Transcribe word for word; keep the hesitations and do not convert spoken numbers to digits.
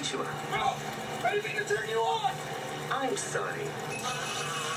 Konnichiwa. Oh, I didn't mean to turn you on. I'm sorry.